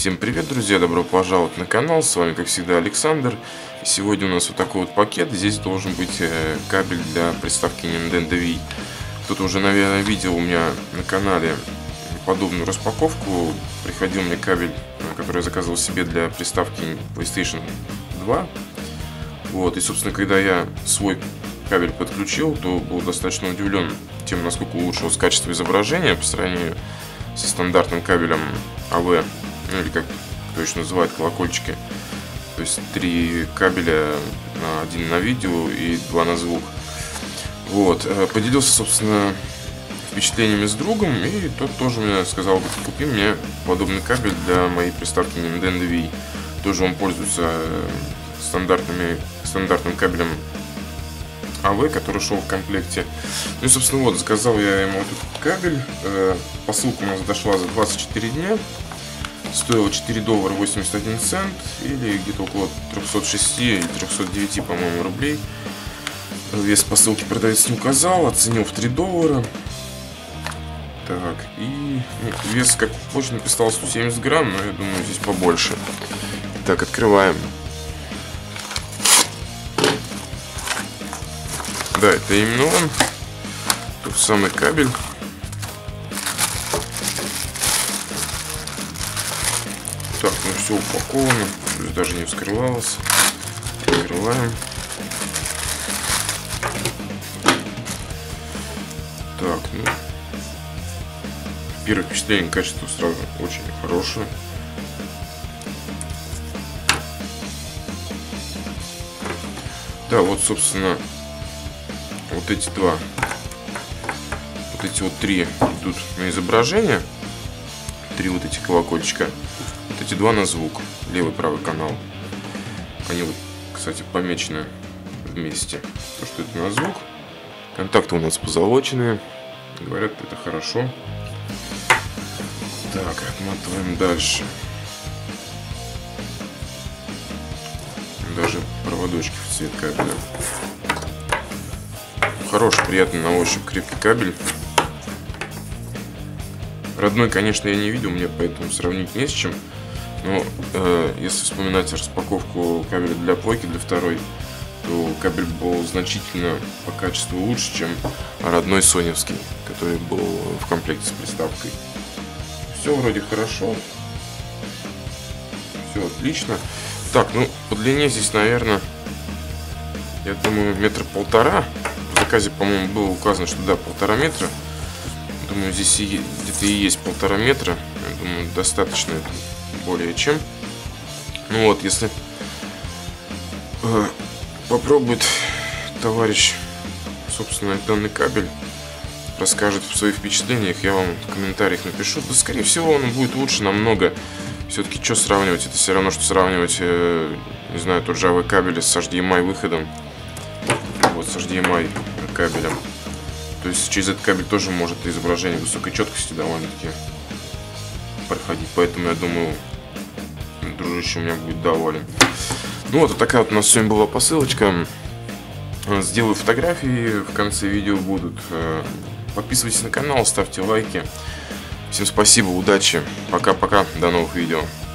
Всем привет, друзья! Добро пожаловать на канал. С вами, как всегда, Александр. Сегодня у нас вот такой вот пакет. Здесь должен быть кабель для приставки Nintendo Wii. Кто-то уже, наверное, видел у меня на канале подобную распаковку. Приходил мне кабель, который я заказывал себе для приставки PlayStation 2. Вот, и, собственно, когда я свой кабель подключил, то был достаточно удивлен тем, насколько улучшилось качество изображения по сравнению со стандартным кабелем AV, ну или как кто еще называет, колокольчики. То есть 3 кабеля, один на видео и 2 на звук. Вот, поделился, собственно, впечатлениями с другом, и тот тоже мне сказал: купи мне подобный кабель для моей приставки Nintendo Wii. Тоже он пользуется стандартным кабелем AV, который шел в комплекте. Ну и, собственно, вот, заказал я ему этот кабель. Посылка у нас дошла за 24 дня. Стоила $4.81, или где-то около 306 или 309, по-моему, рублей. Вес посылки продавец не указал, оценил в $3. Так, и вес, как позже написал, 170 грамм, но я думаю, здесь побольше. Так, открываем. Да, это именно он. Тот самый кабель. Так, ну все упаковано, то есть даже не вскрывалось. Открываем. Так, ну, первое впечатление, качество сразу очень хорошее. Да, вот, собственно, вот эти вот 3 идут на изображение, 3 вот эти колокольчика. Вот эти 2 на звук, левый, правый канал. Они вот, кстати, помечены вместе. То, что это на звук. Контакты у нас позолоченные. Говорят, это хорошо. Так, отматываем дальше. Даже проводочки в цвет кабеля. Хороший, приятный на ощупь, крепкий кабель. Родной, конечно, я не видел, мне поэтому сравнить не с чем. Но если вспоминать распаковку кабеля для плойки, для второй, то кабель был значительно по качеству лучше, чем родной соневский, который был в комплекте с приставкой. Все вроде хорошо. Все отлично. Так, ну по длине здесь, наверное, я думаю, 1,5 метра. В заказе, по-моему, было указано, что да, 1,5 метра. Думаю, здесь где-то и есть 1,5 метра. Я думаю, достаточно это, более чем. Ну вот, если попробует товарищ, собственно, данный кабель, расскажет в своих впечатлениях, я вам в комментариях напишу. Да, скорее всего, он будет лучше намного. Все-таки что сравнивать? Это все равно, что сравнивать, не знаю, тот же AV-кабель с HDMI выходом. Вот с HDMI кабелем. То есть через этот кабель тоже может изображение высокой четкости довольно-таки проходить. Поэтому я думаю, дружище у меня будет доволен. Ну вот такая вот у нас сегодня была посылочка. Сделаю фотографии, в конце видео будут. Подписывайтесь на канал, ставьте лайки. Всем спасибо, удачи, пока-пока, до новых видео.